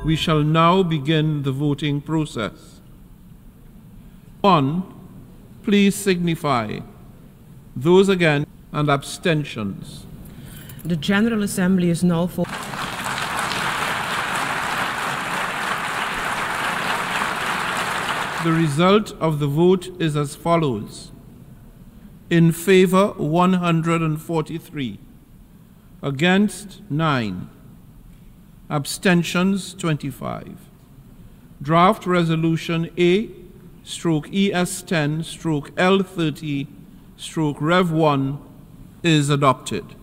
We shall now begin the voting process. 1, please signify. Those against and abstentions. The General Assembly is now for. The result of the vote is as follows. In favor, 143. Against, 9. Abstentions, 25. Draft Resolution A/ES10/L30/Rev1 is adopted.